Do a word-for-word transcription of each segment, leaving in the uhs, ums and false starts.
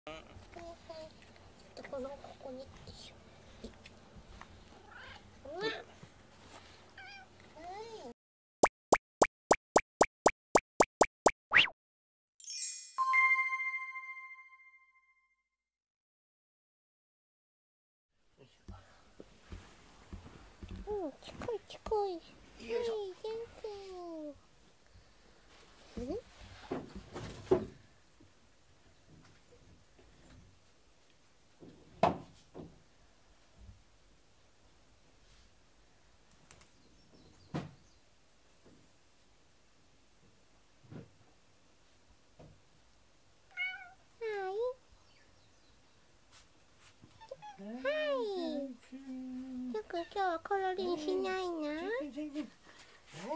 このここによいしょ。うわ。うん、近い近い。よいしょ。うん？今日はコロリンしないな。はい、元気。はい、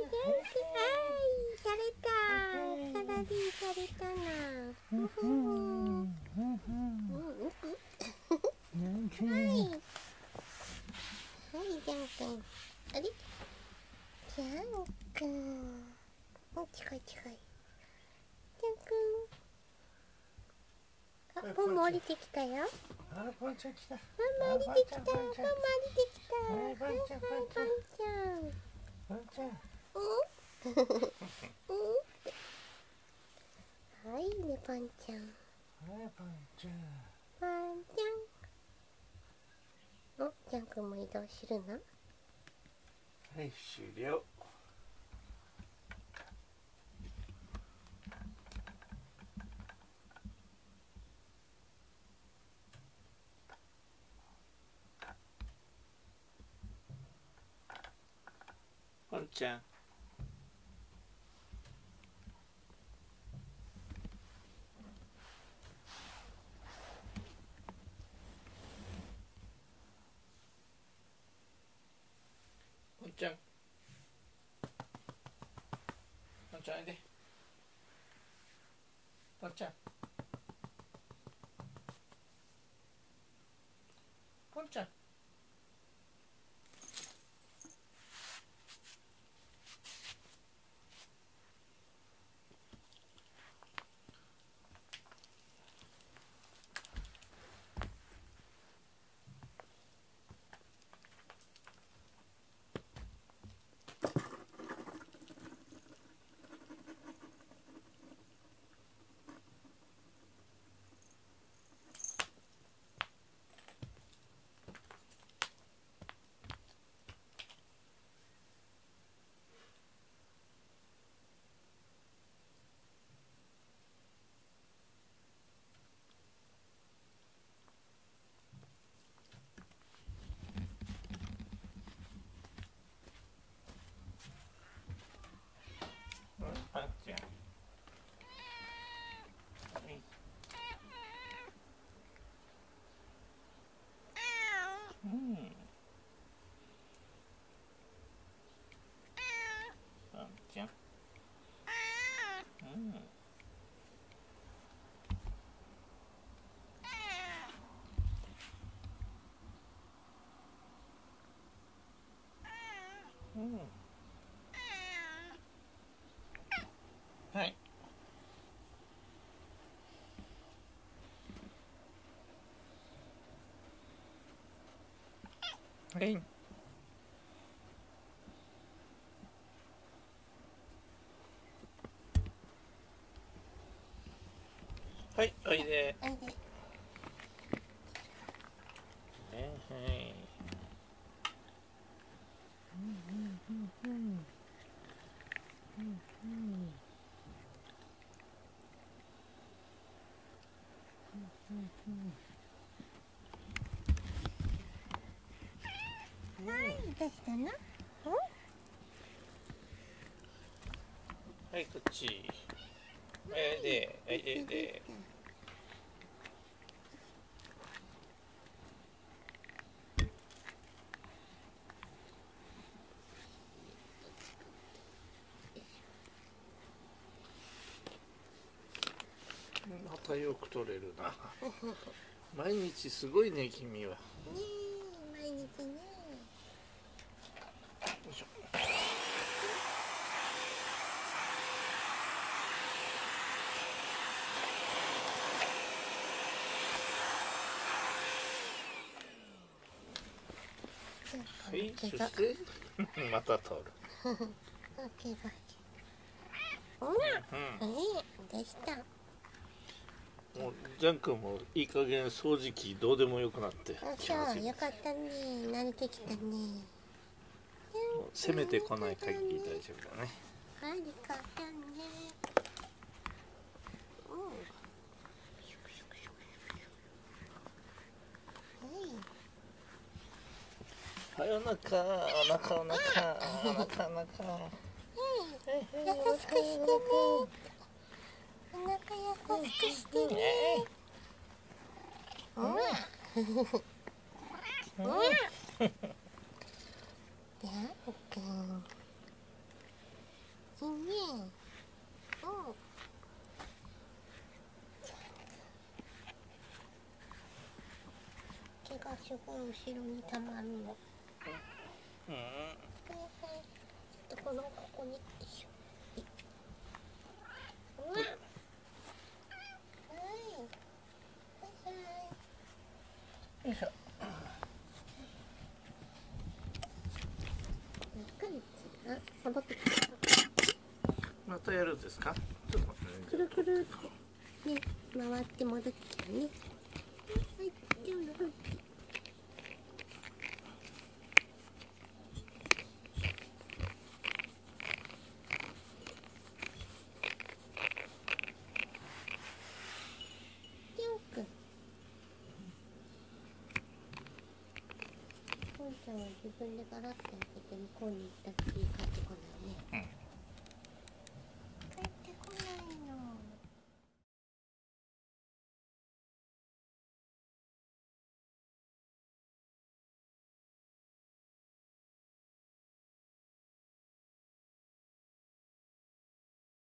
された。コロリンされたな。ふふふ。はい。はい、ジャン君。あれ？ジャン君。お、近い近い。ジャン君。あ、ポンも降りてきたよ。 あ、ポンちゃん来た。 ポンも降りてきた。ポンも降りてきた。はい、ポンちゃん。ポンちゃん。うん？うん？はいね、パンちゃん。 はい、パンちゃん。 パンちゃん。お、ジャン君も移動するの？ はい、終了。パンちゃん。パンちゃん。パンちゃん、おいで。パンちゃん。パンちゃん。パンちゃん。うん。パンちゃん。うん。うん。はい。はい。はい、おいで。 おいで。 はい。 はい、どうしたの？ はい、こっち。えいで、えいで。またよく取れるな。毎日すごいね、君は。ねえ、毎日ね。 よいしょ。 はいそしてまた取る。 オッケーオッケー。ほら、ええでした。 もうジャン君もいい加減掃除機どうでもよくなってきそう始めよかったね、慣れてきたね。 もう攻めてこない限り大丈夫だね。 ありがとうね。うん。 はい、お腹、お腹、お腹、お腹、お腹。 優しくしてね。お腹優しくしてね。うわ。うわ。ジャン君。いいね。うん。毛がすごい後ろにたまるの。 うん。 はいはい。ちょっとこのここに。よいしょ。うわ。はい。はいはい。 よいしょ。 あ、サボってきた。 またやるんですか？ちょっと待ってね。 くるくるね、回って戻ってきたね。はい、でもどう？ポンちゃんは自分でガラッと開けて向こうに行ったっきり帰ってこないね。 うん。